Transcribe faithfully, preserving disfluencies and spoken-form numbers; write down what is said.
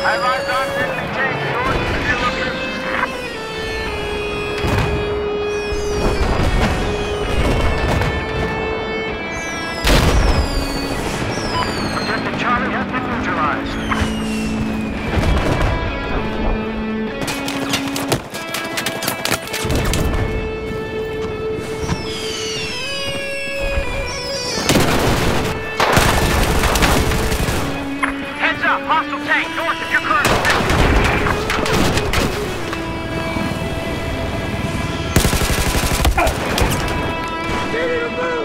I rise on friendly tank, George. If you're looking. Objective Charlie has been neutralized. Hostile tank, north of your current position. Ready to move!